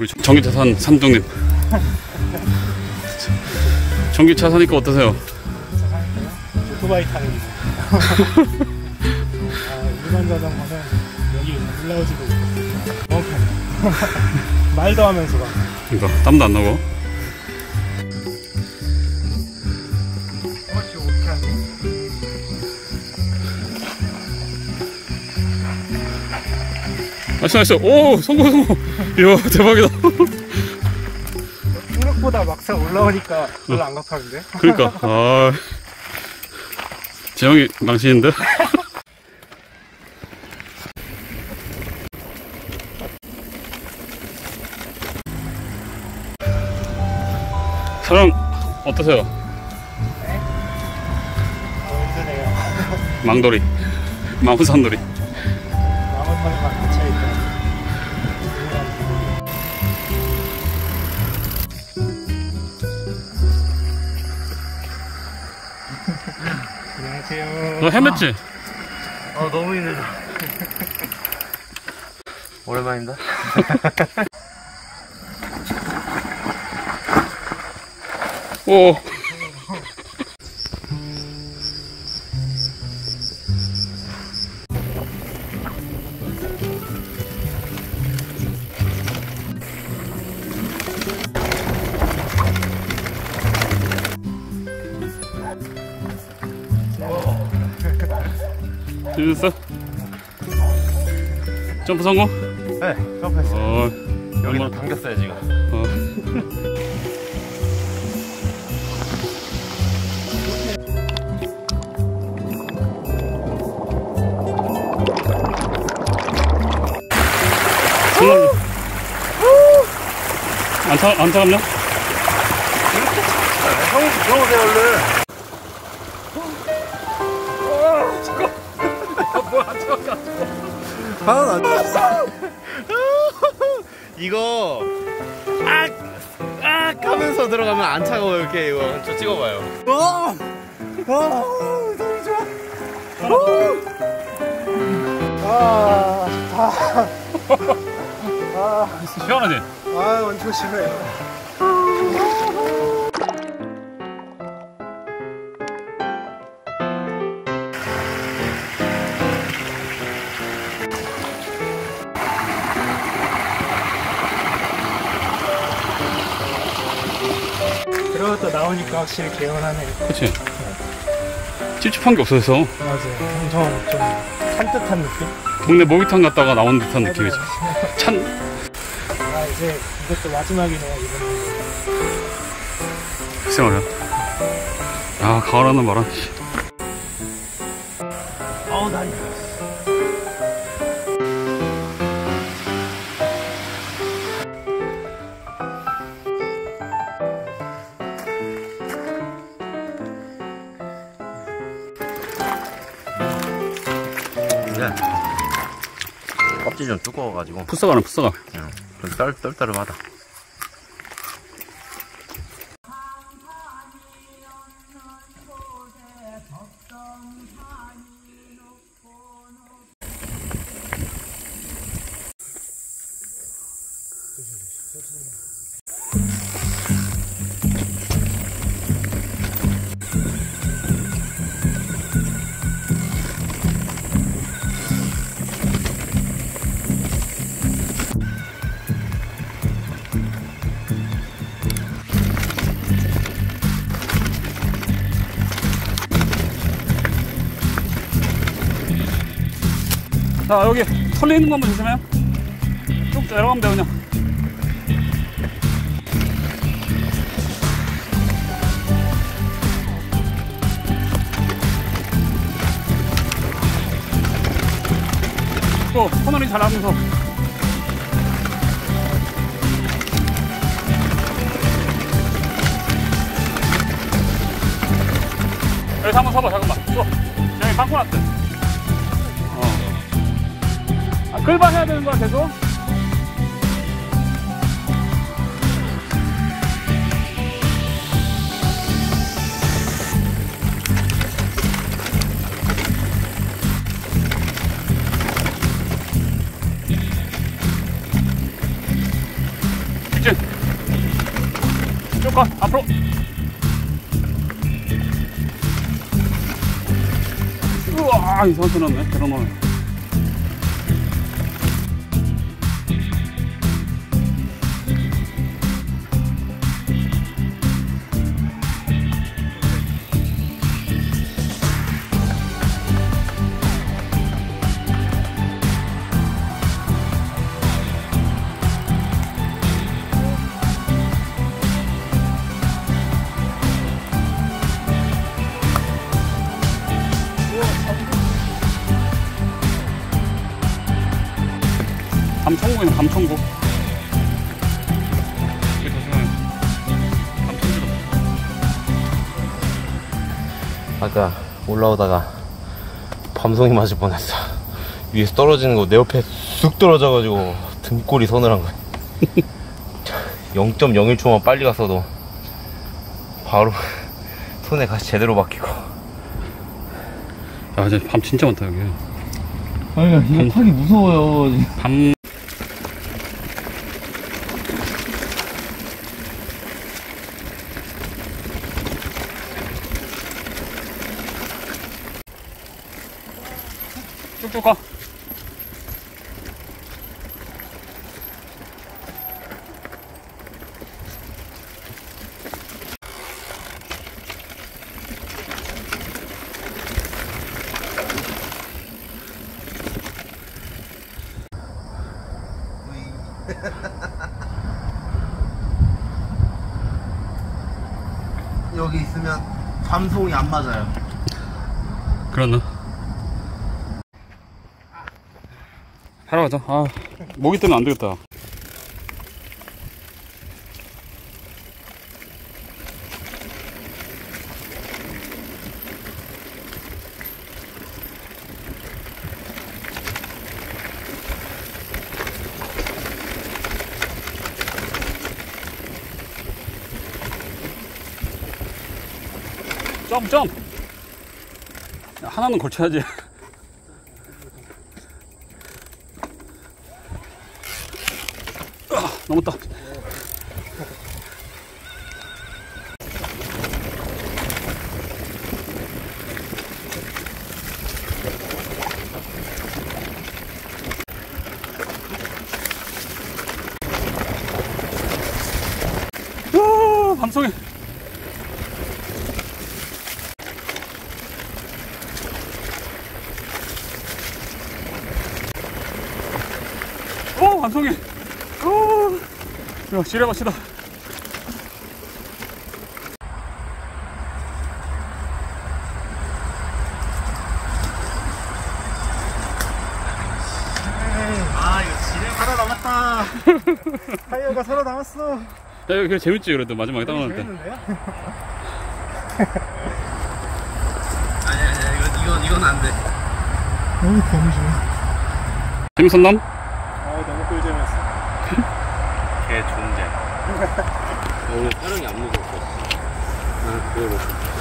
우리 전기차 산 삼둥님. 전기차 사니까 어떠세요? 오토바이 타는 거. 일반 자전거는 여기 올라오지도 못했어요. 너무 편해. 말도 하면서 가. 그러니까 땀도 안 나고. 지금 어떻게 하지? 나이스. 오, 성공. 이야, 대박이다. 생각보다 막상 올라오니까 별로 안 가파른데? 그러니까 아, 재영이 망치는데. 사람 어떠세요? 네? 힘드네요. 망돌이, 망우산놀이. 마음을 갇혀있다. 안녕하세요. 너 헤맸지? 너무 힘들다. 오랜만입니다. 오. 재밌었어? 점프 성공? 네, 점프했어요. 여기도 얼마나- 당겼어요, 지금. 안 차갑냐? 형이 들어오세요, 얼른. 하나도 안 찼어. 이거 악 하면서 들어가면 안 차가워요. 이렇게 이거 저 찍어봐요. 너무 좋아. 시원하지? 완전 싫어요. 그러고 또 나오니까 확실히 개운하네요. 그치? 찝찝한 게 없어서 맞아요. 엄청 좀 산뜻한 느낌? 동네 목욕탕 갔다가 나온 듯한 느낌이죠. 찬. 이제 이것도 마지막이네요, 이번에. 글쎄 말이야. 아, 가을하는 바람. 난 근데 껍질이 좀 두꺼워가지고 풋사가는 풋사가. 좀 떨떠름하다. 자, 여기 털려 있는 거 한번 조심해요. 쭉 내려가면 돼, 그냥. 또 터널이 잘 나면서. 여기서 한번 서봐, 잠깐만. 또 여기 빵꾸 났대. 끌바 해야 되는 거야, 계속? 쭉 가. 앞으로. 우와, 이상하게 났네. 계란을. 감천구이네, 감천구. 이게 더 생각해. 감천구다. 아까 올라오다가 밤송이 맞을 뻔했어. 위에서 떨어지는 거 내 옆에 쑥 떨어져가지고 등골이 서늘한 거야. 0.01초만 빨리 갔어도 바로 손에 가시 제대로 박히고. 야, 이제 밤 진짜 많다, 여기. 아니, 이거 타기 무서워요. 밤. 쭉쭉 가. 여기 있으면 밤송이 안 맞아요. 그렇나? 하러 가자. 아, 모기 때문에 안 되겠다. 점! 야, 하나는 걸쳐야지. 넘었다. 밤송이. 오, 밤송이. 오, 야, 지뢰밭이다. 아, 이거 지뢰 살아남았다. 타이어가 살아남았어. 야, 그래 재밌지. 그래도 마지막에 딱 나올 때. 재밌는데요? 아니야, 이건 안 돼. 너무 거미줄. 재밌었남? 아, 너무 꿀잼이었어. 개 존재. 오늘 촬영이 안 무서웠어. 난 그래도.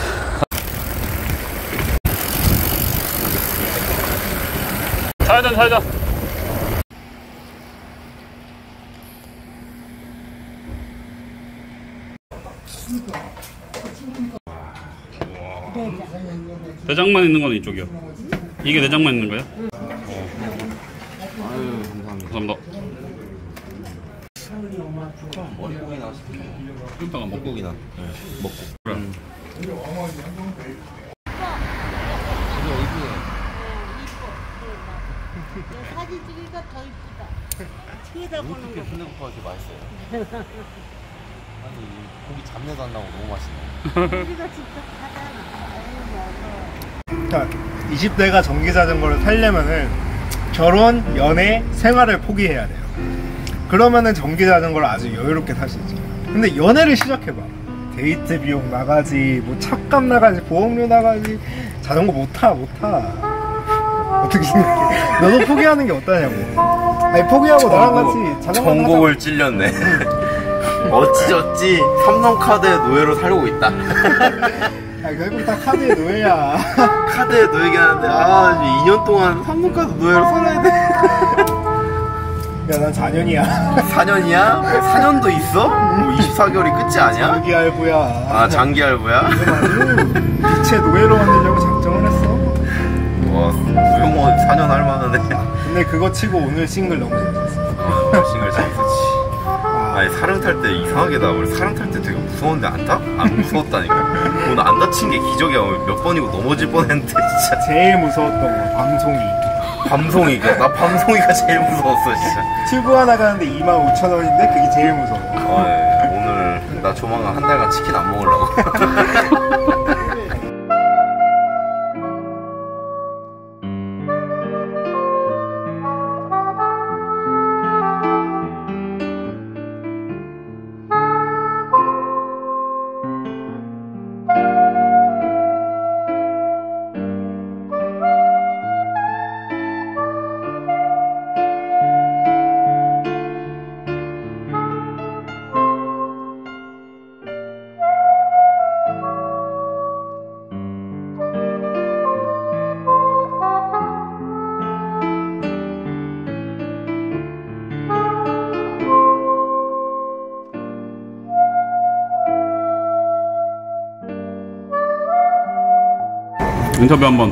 자자. 내장만 있는 건 이쪽이요. 이게 내장만 있는 거야? 아유, 감사합니다. 감사합니다. 머리고기나 시켜. 좀 이따가 먹고. 먹고기나. 네, 먹고. 그래. 사진 찍으니까 더 이쁘다. 뒤에다 보는 어떻게 거. 순대국밥이 이렇게 맛있어요? 아니, 고기 잡내도 안 나고 너무 맛있네. 우리가 직접 하잖아. 그러니까 20대가 전기자전거를 타려면은 결혼, 연애, 생활을 포기해야 돼요. 그러면은 전기자전거를 아주 여유롭게 탈 수 있죠. 근데 연애를 시작해봐. 데이트 비용 나가지, 뭐 차값 나가지, 보험료 나가지, 자전거 못 타. 어떻게 생각해? 너도 포기하는 게 어떠냐고. 아니, 포기하고 나랑 같이 자전거 전곡을 찔렸네. 어찌저찌 삼성카드의 노예로 살고 있다. 아, 결국 다 카드의 노예야. 카드의 노예긴 한데, 아, 이제 2년 동안 삼성카드 노예로 살아야 돼. 난 4년이야. 4년이야? 4년도 있어? 뭐 24개월이 끝이 아니야? 장기 할부야. 아, 장기 할부야? 빛의 노예로 만들려고 작정을 했어. 와, 무용원 4년 할 만하네. 근데 그거 치고 오늘 싱글 너무 재밌었어. 싱글 재밌었지. 아니, 사령 탈 때 이상하게 나 원래 사령 탈 때 되게 무서웠는데 안 타? 안 무서웠다니까. 오늘 안 다친 게 기적이야. 몇 번이고 넘어질 뻔했는데 진짜. 제일 무서웠던 거 밤송이. 밤송이가? 나 밤송이가 제일 무서웠어 진짜. 튜브 하나 가는데 25,000원인데 그게 제일 무서워. 오늘 나 조만간 한 달간 치킨 안 먹으려고. 인터뷰 한번.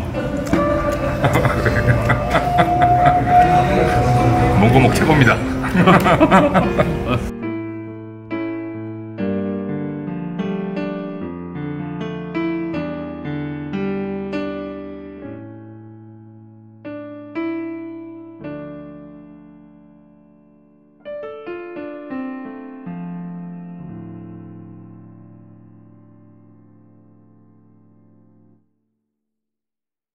몽고목 최고입니다.